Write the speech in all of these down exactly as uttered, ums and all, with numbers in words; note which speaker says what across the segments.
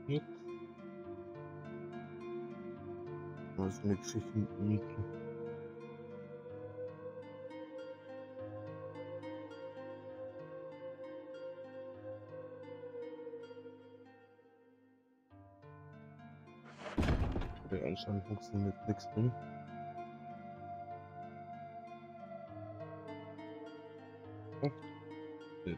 Speaker 1: Jetzt mal so eine Geschichte mit Mieten. Okay, anscheinend funktioniert nichts mehr. Oh, geht.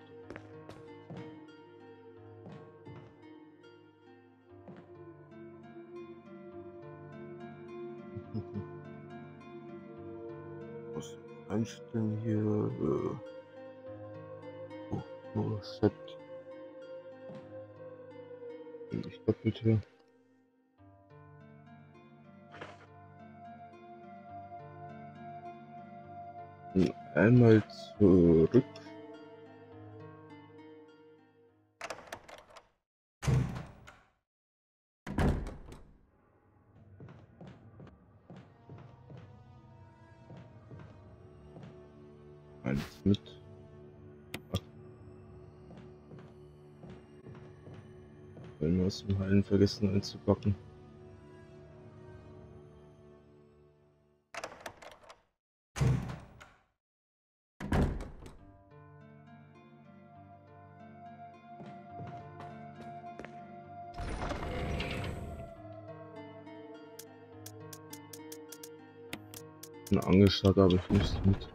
Speaker 1: Was einstellen hier? Äh, oh, nur Chat. Nicht doppelt hier. Und einmal zurück. Eins mit. Ach, wenn wir aus dem Hallen vergessen einzupacken. Eine Angelschlag habe ich nicht mit.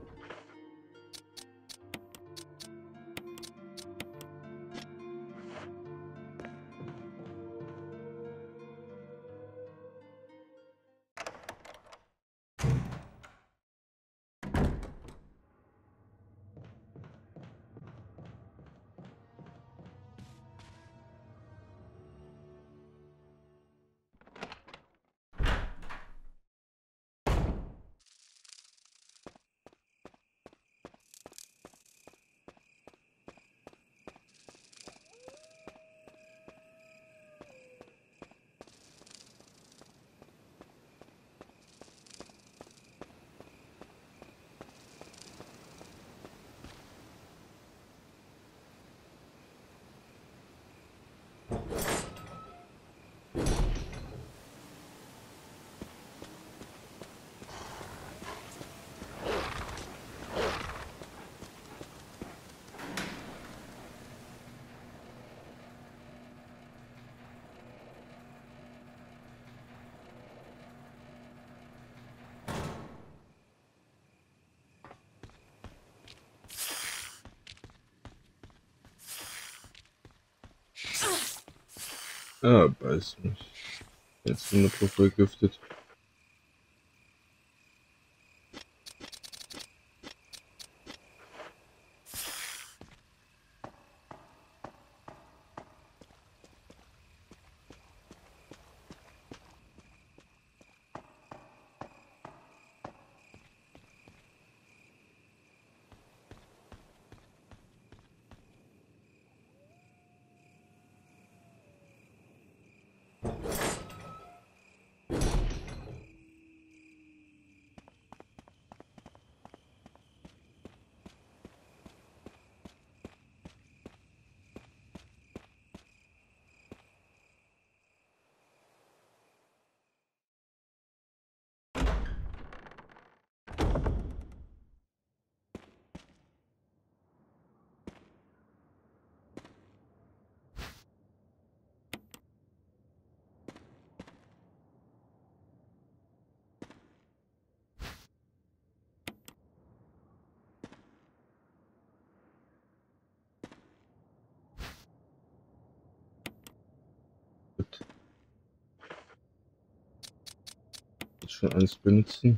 Speaker 1: Ah, beiß mich. Jetzt sind wir drauf vergiftet. Gut. Jetzt schon eins benutzen.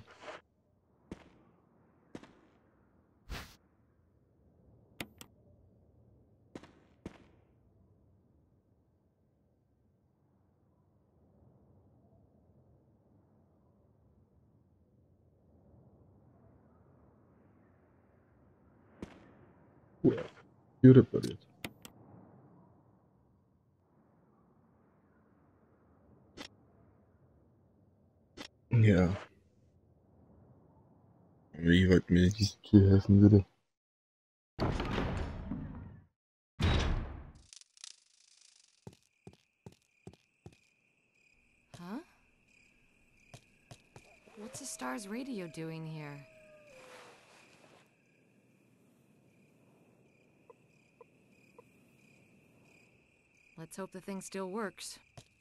Speaker 1: Cool. Hier repariert. Ja. Wie weit mir diese Tür helfen würde.
Speaker 2: What's a star's radio doing here? Let's hope the thing still works.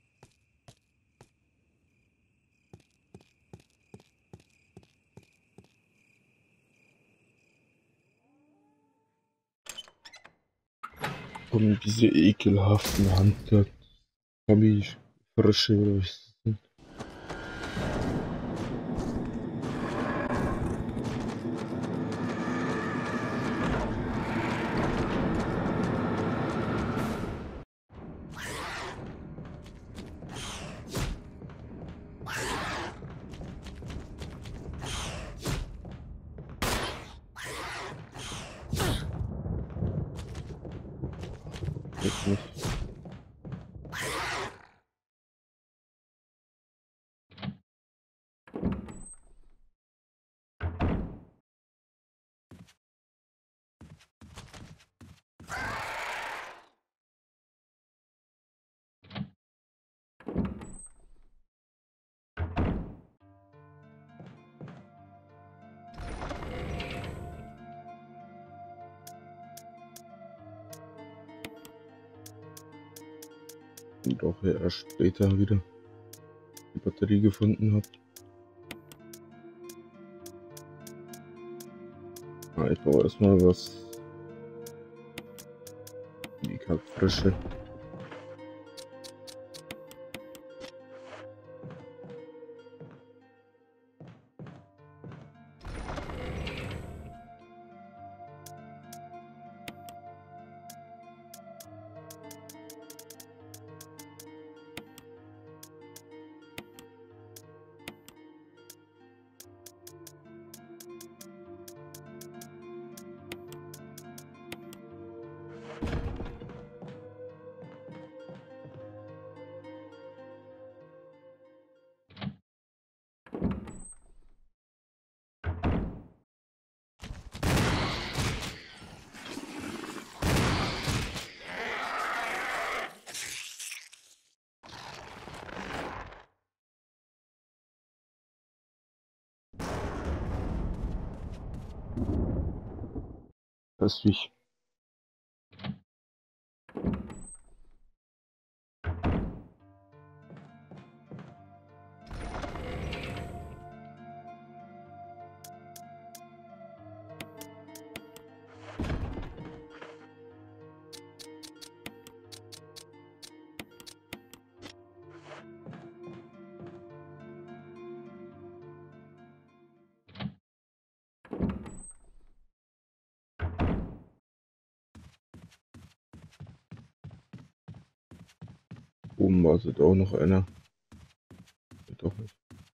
Speaker 1: Kommen diese ekelhaften Handel. Habe ich frische oder was ist das denn? Jetzt nicht. Und auch erst später wieder die Batterie gefunden habe. Ah, ich brauche erstmal was. Die Kaltfrische. Köstlich. Oben wartet auch noch einer. Doch nicht.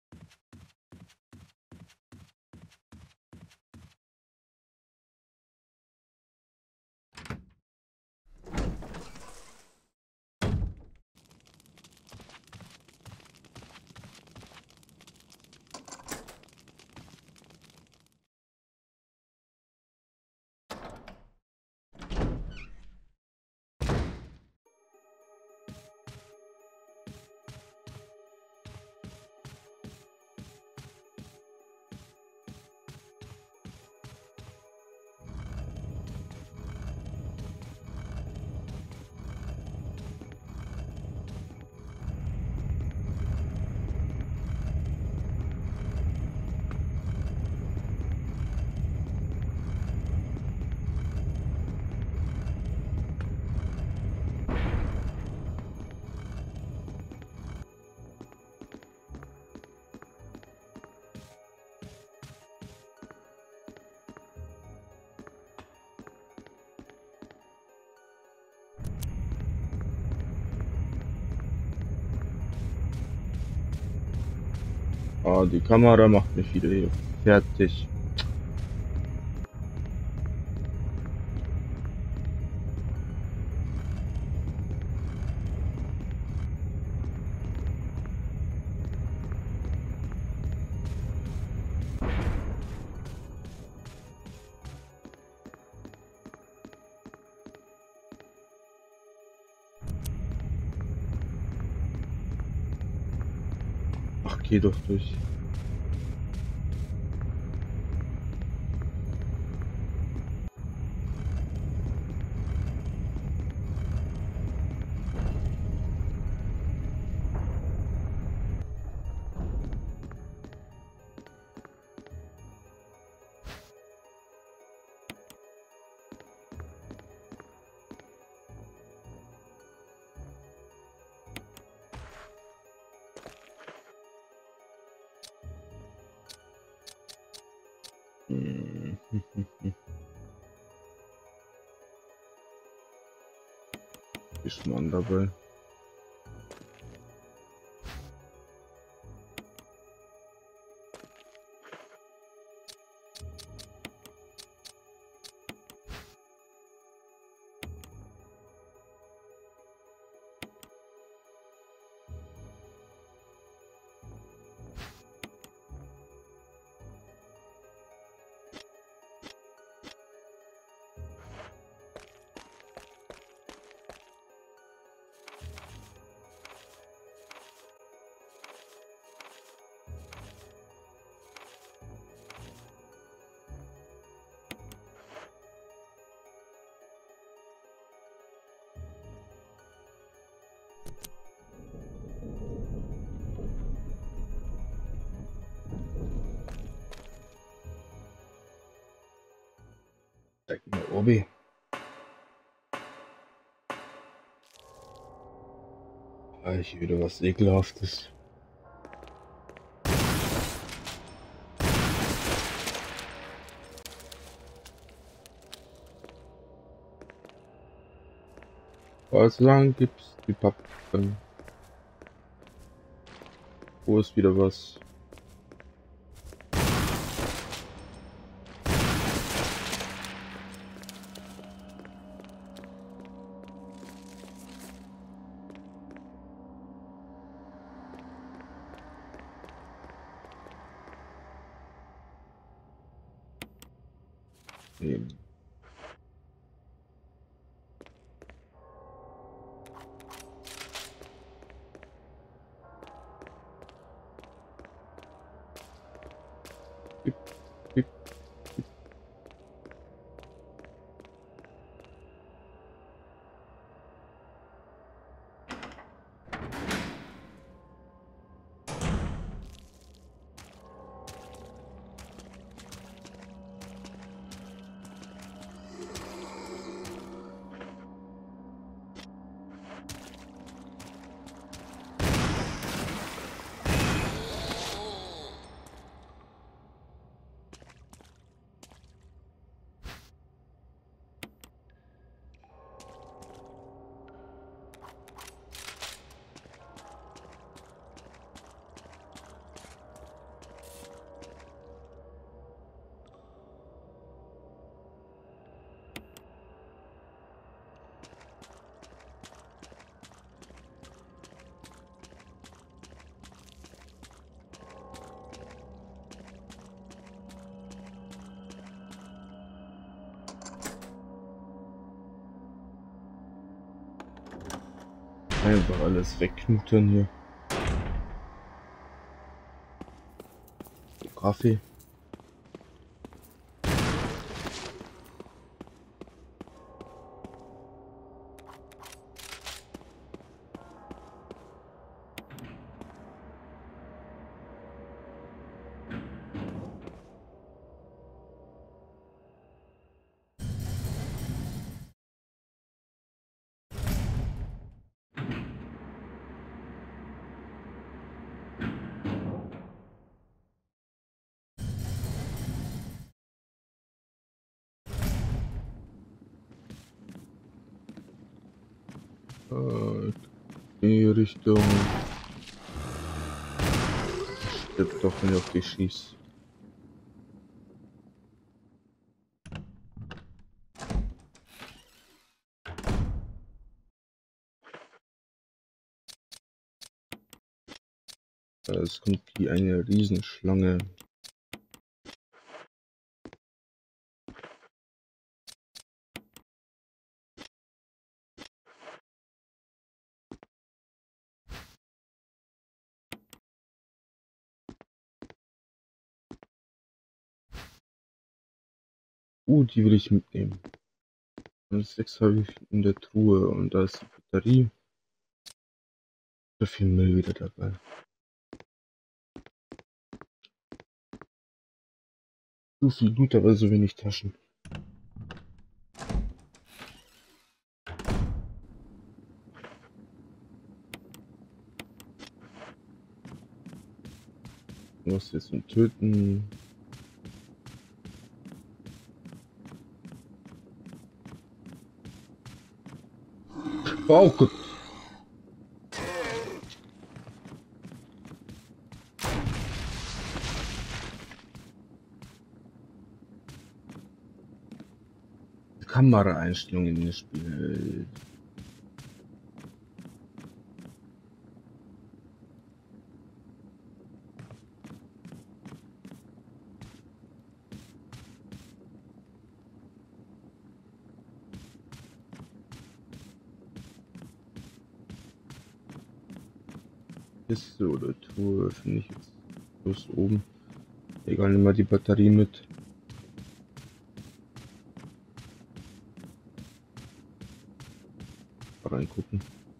Speaker 1: Ah, die Kamera macht mich wieder hier fertig. Ach, geh doch durch. Hm. Ist man dabei? Zeig mir Obi. Ah, hier wieder was Ekelhaftes. Was lang gibt's die Pappen? Wo ist wieder was? Nee. Gib, gib, gib. Einfach alles wegknutern hier. Kaffee. Äh, die Richtung. Stirbt doch, wenn ich auf dich schieß. Es kommt wie eine Riesenschlange. Uh, die will ich mitnehmen. Und sechs habe ich in der Truhe und da ist die Batterie. So viel Müll wieder dabei. So viel Loot, aber so wenig Taschen. Was jetzt zum Töten? Oh Gott. Kameraeinstellungen in das Spiel. Kiste oder Truhe finde ich jetzt bloß oben. Egal, nimm mal die Batterie mit. Reingucken.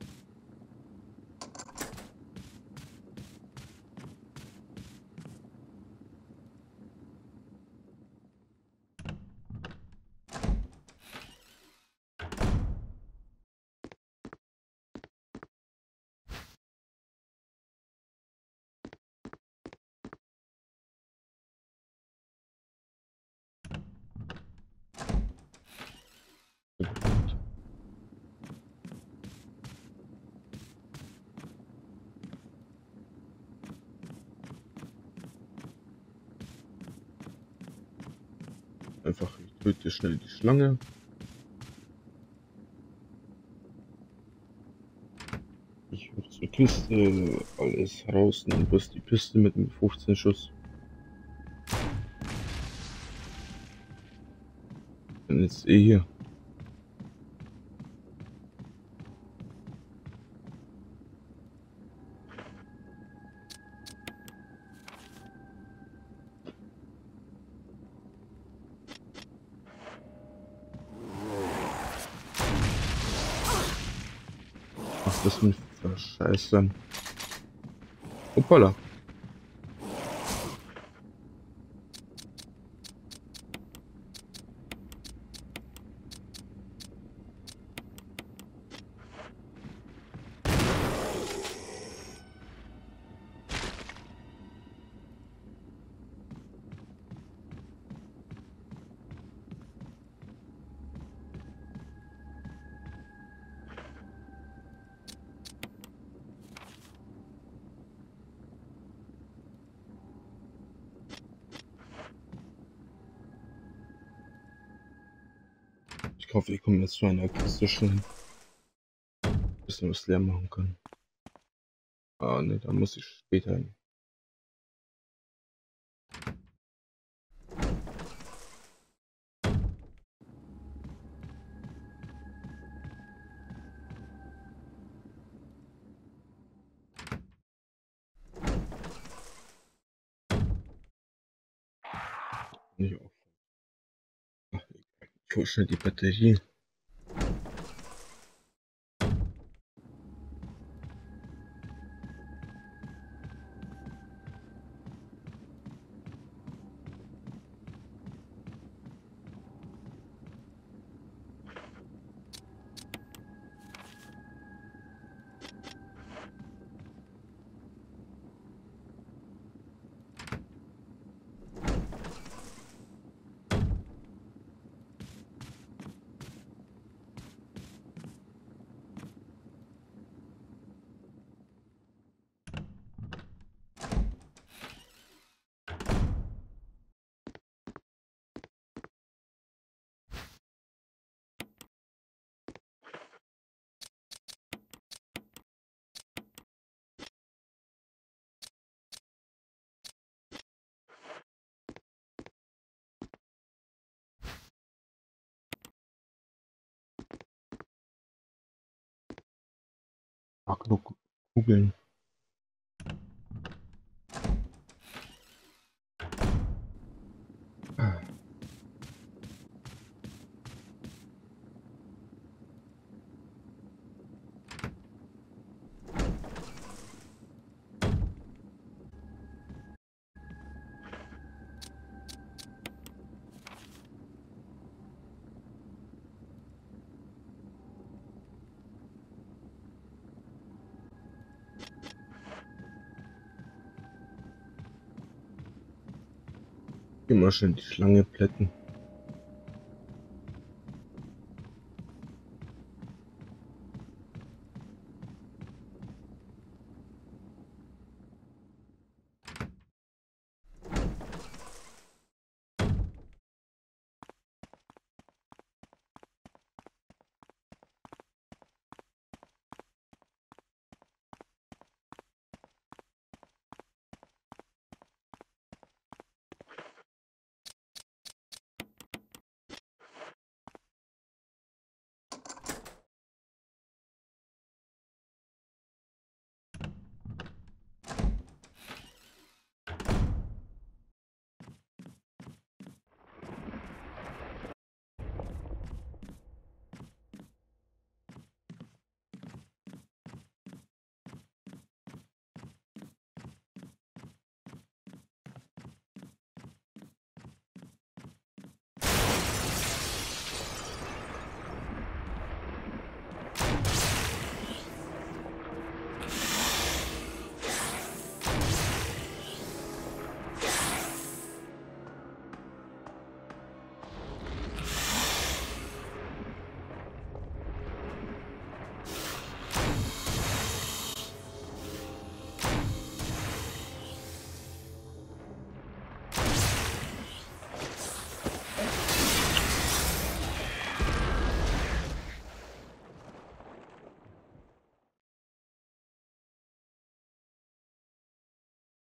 Speaker 1: Einfach, ich töte schnell die Schlange. Ich würde zur Kiste alles rausnehmen, bloß die Piste mit dem fünfzehn Schuss. Bin jetzt eh hier. Was ist das denn für Scheiße? Hoppala. Ich hoffe, ich komme jetzt zu einer Kiste schon. Bisschen was leer machen kann. Ah ne, da muss ich später hin. Nicht auf. Ach, ich hol schnell die Batterie. Mag nur Kugeln. Immer schön die Schlange plätten.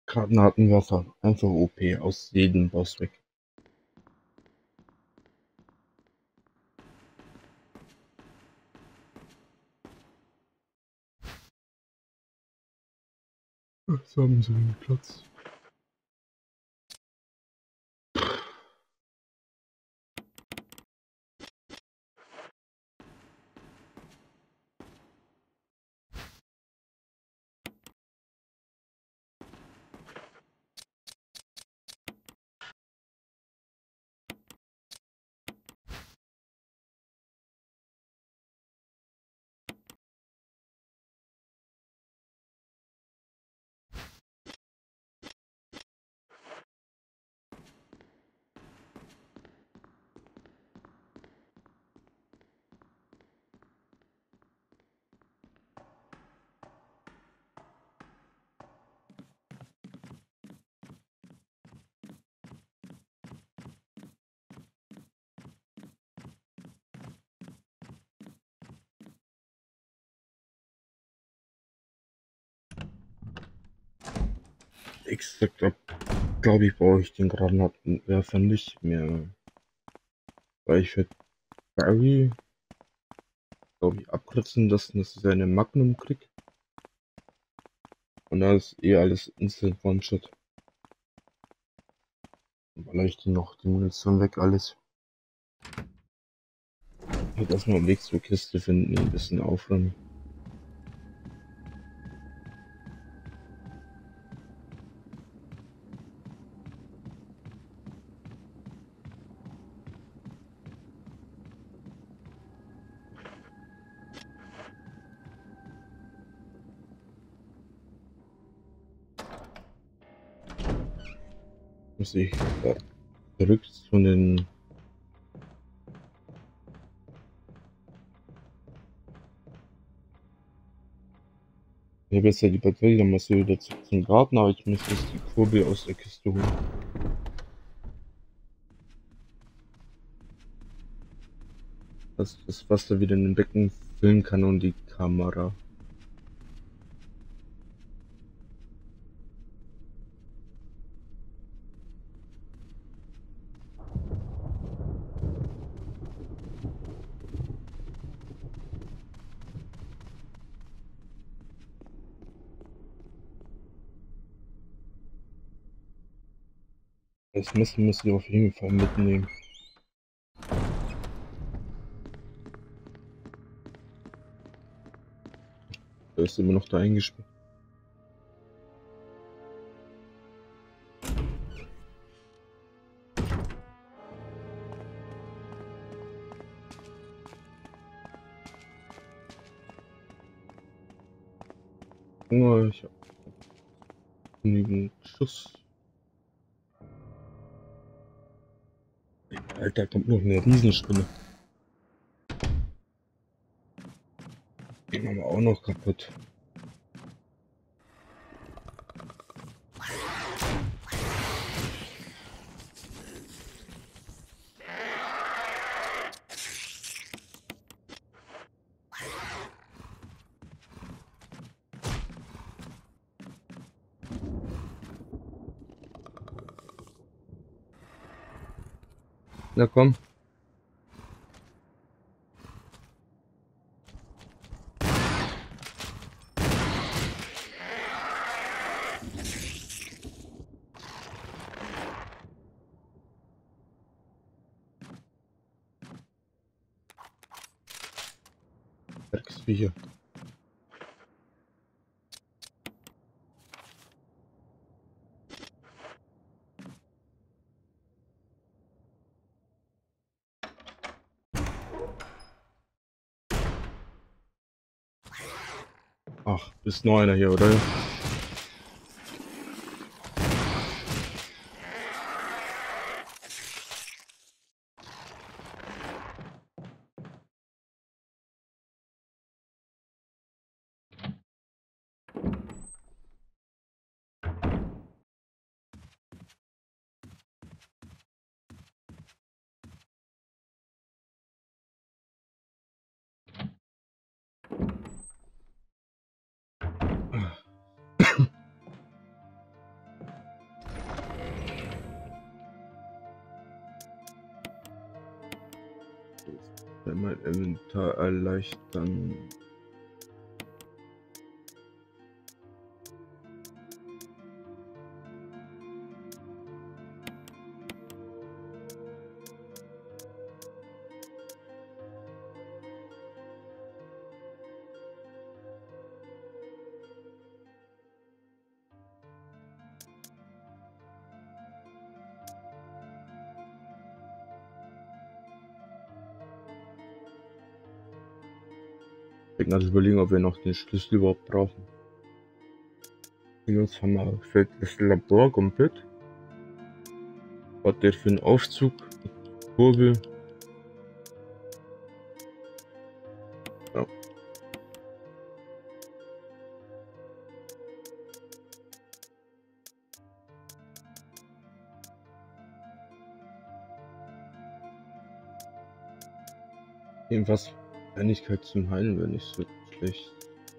Speaker 1: Granatenwerfer. Einfach O P. Aus jedem Boss weg. Jetzt haben sie den Platz. Exakt, glaube ich, brauche ich den Granatenwerfer nicht mehr. Weil ich werde Barry, glaube ich, abkürzen lassen, dass er seine Magnum kriegt. Und da ist eh alles Instant One-Shot. Baller ich den noch die Munition weg, alles. Ich werde erstmal am Weg zur Kiste finden, ein bisschen aufräumen. Muss ich da zurück zu den Ich habe jetzt ja die Batterie, dann muss ich wieder zurück zum Garten, aber ich muss jetzt die Kurbel aus der Kiste holen. Dass das Wasser wieder in den Becken füllen kann und die Kamera. Das Messer muss ich auf jeden Fall mitnehmen. Da ist immer noch da eingesperrt. Oh, ich habe genügend Schuss. Alter, kommt noch eine Riesenspinne. Die machen wir auch noch kaputt. Na komm. Drecksviecher. Ach, bist noch einer hier, oder? mein Inventar erleichtern. Ich bin also überlegen, ob wir noch den Schlüssel überhaupt brauchen. Jetzt haben wir für das Labor komplett. Was der für einen Aufzug? Kurbel. Ja. Jedenfalls Einigkeit zum Heilen wäre nicht so schlecht.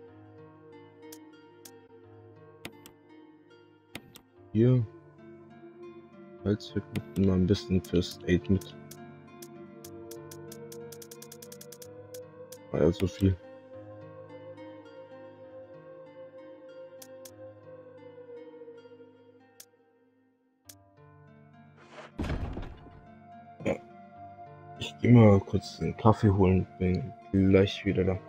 Speaker 1: Hier. Heilzeug mit mal ein bisschen First Aid mit. War ja so viel. Ja. Ich gehe mal kurz den Kaffee holen, bin gleich wieder da.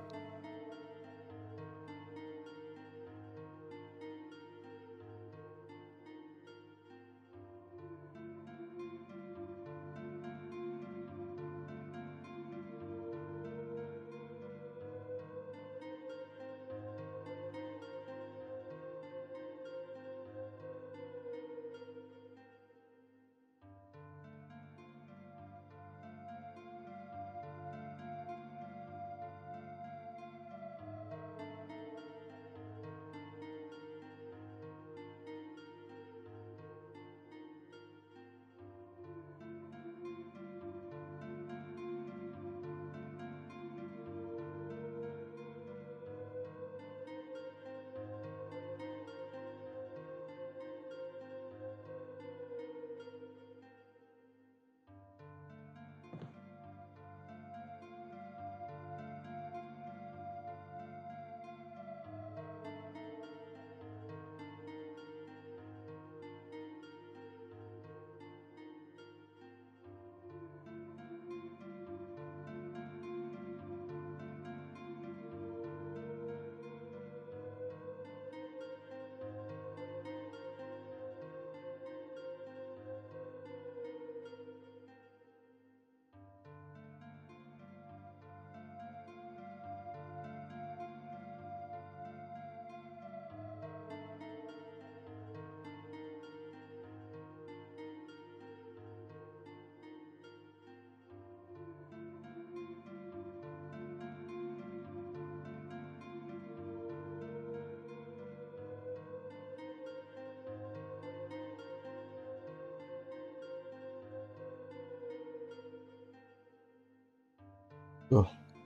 Speaker 1: So.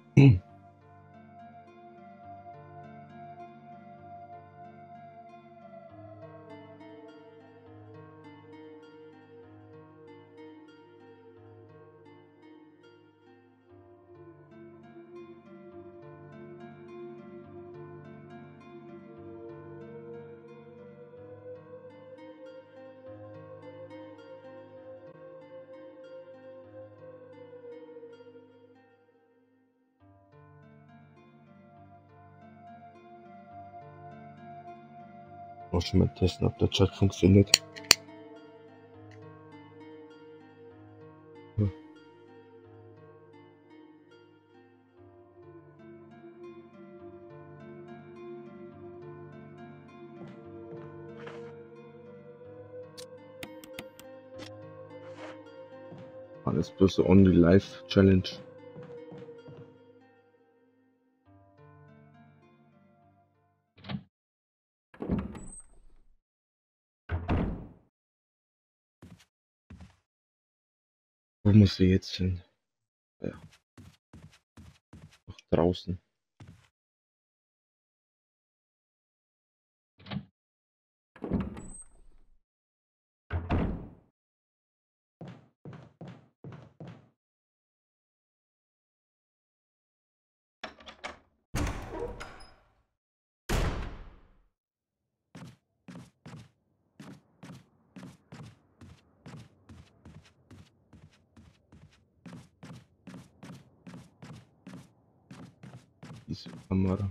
Speaker 1: Auch schon mal testen, ob der Chat funktioniert. Ja. Alles bloß Only Live Challenge. Wo muss sie jetzt hin? Ja. Nach draußen. Kamera.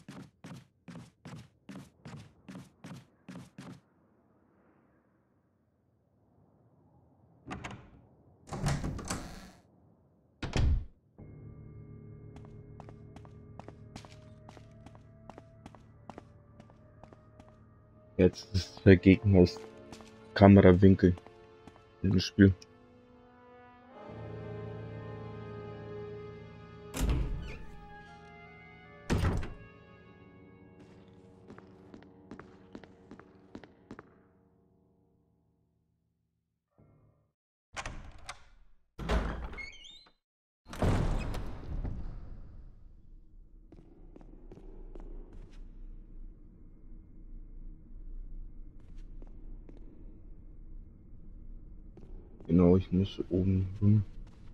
Speaker 1: Jetzt ist der Gegner aus Kamerawinkel im Spiel. Genau, ich muss oben rum.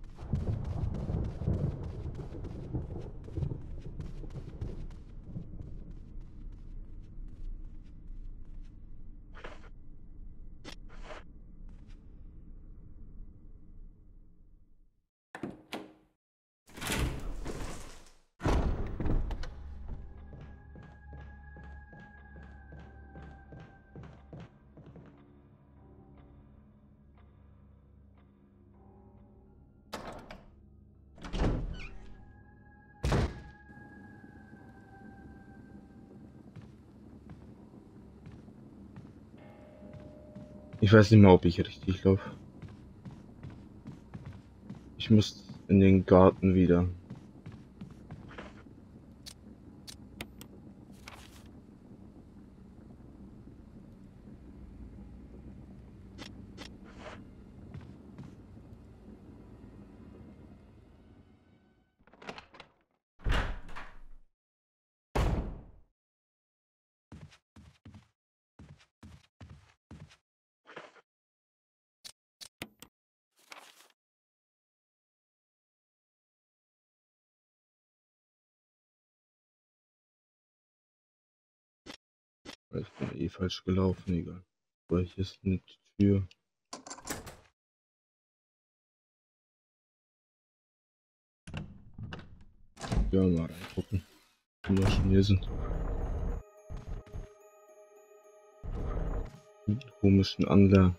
Speaker 1: Ich weiß nicht mehr, ob ich richtig laufe. Ich muss in den Garten wieder. Ich bin eh falsch gelaufen, egal. Aber hier ist eine Tür. Ja, mal reingucken. Wenn wir schon hier sind. Mit komischen Anlagen.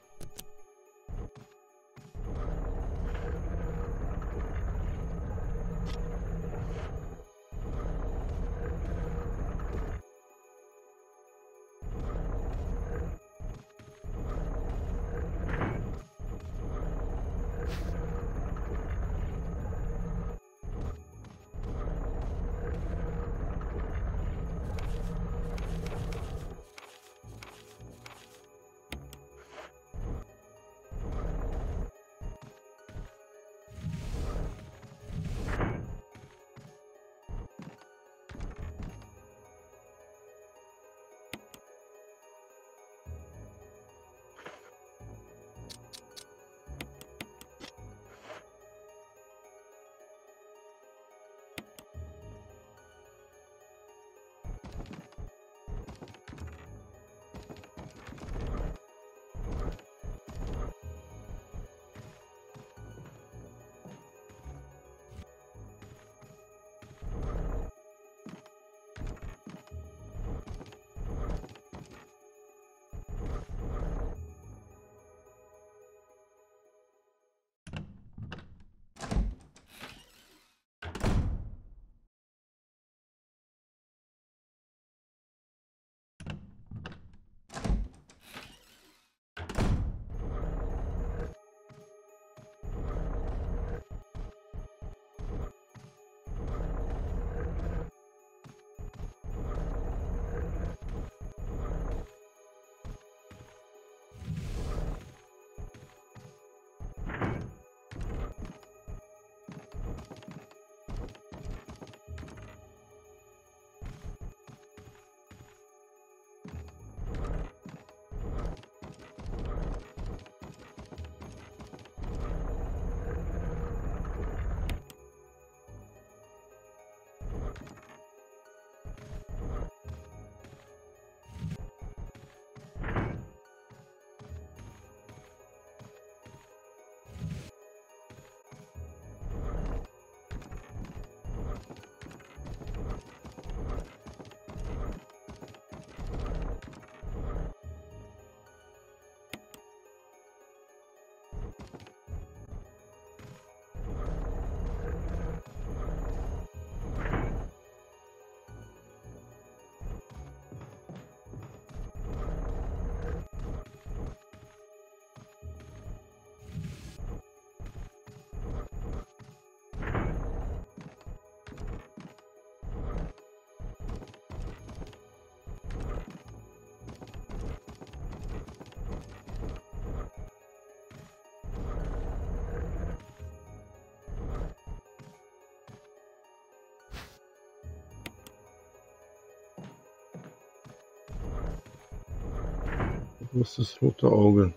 Speaker 1: Wo ist das rote Auge?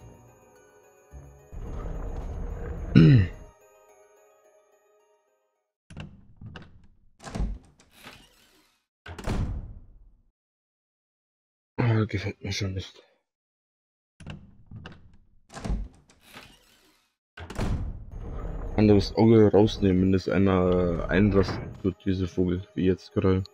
Speaker 1: Ah, gefällt mir schon nicht. Anderes Auge rausnehmen, wenn es einmal einrastet wird, diese Vogel, wie jetzt gerade.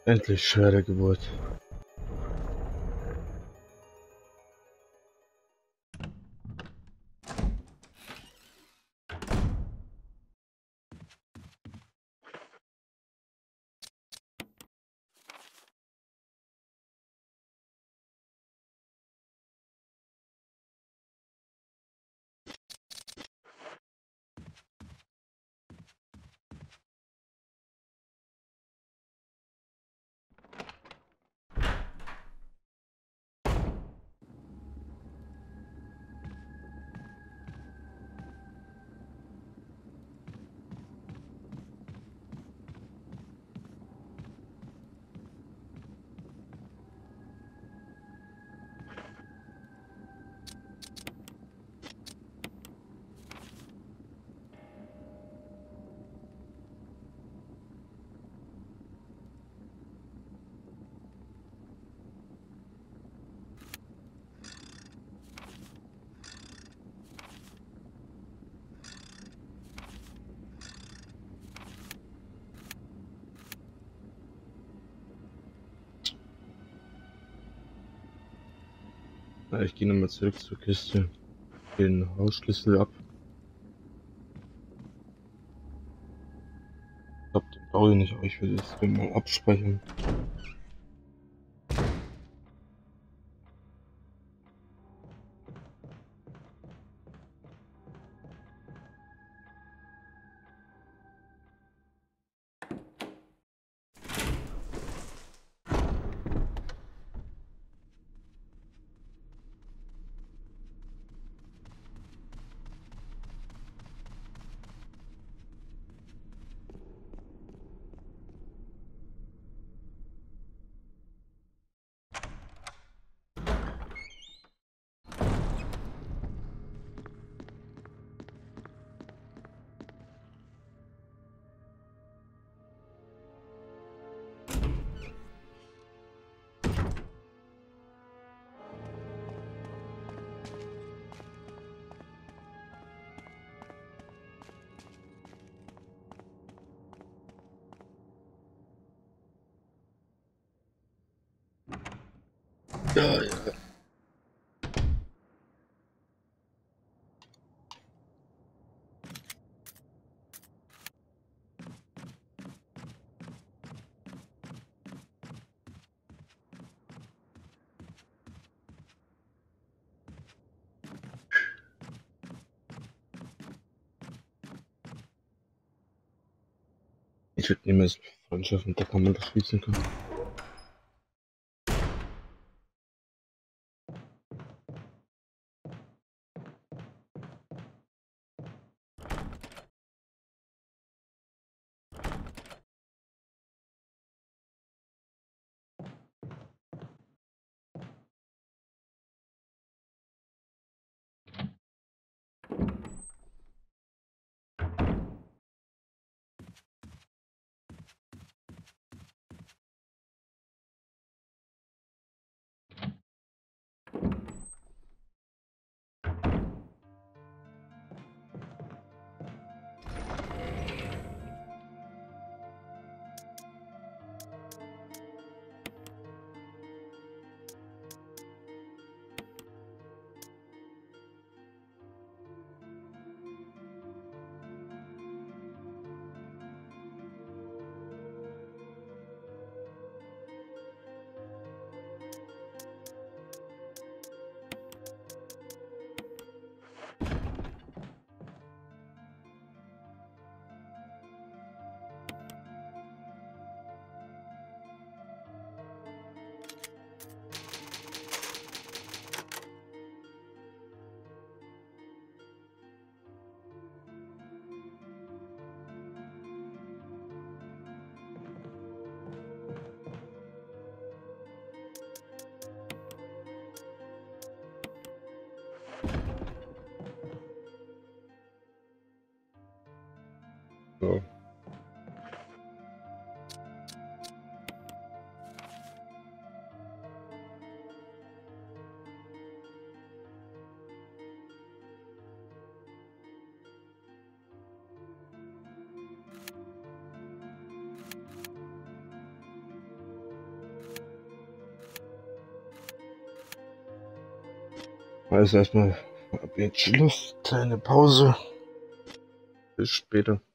Speaker 1: Endlich schwere Geburt. Na, ich gehe nochmal zurück zur Kiste. Den Hausschlüssel ab. Ich glaube, den brauche ich nicht, aber ich will das mal abspeichern. Ja, ja. Ich würde niemals Freundschaft mit der Kamera schließen können. Also erstmal ab jetzt Schluss, kleine Pause. Bis später.